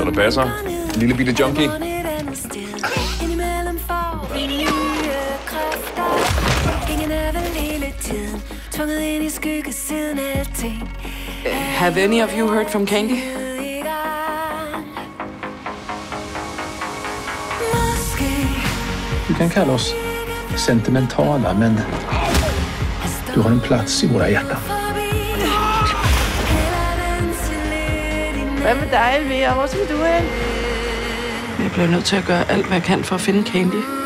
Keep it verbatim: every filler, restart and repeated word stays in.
det passer. Lille bitte junkie. Have any of you heard from Candy? Du kan kalla oss sentimentala, men du har en plats i våra hjärtan. Hvad med dig, Elvira? Hvor skal du hen? Jeg bliver nødt til at gøre alt, hvad jeg kan for at finde Candy.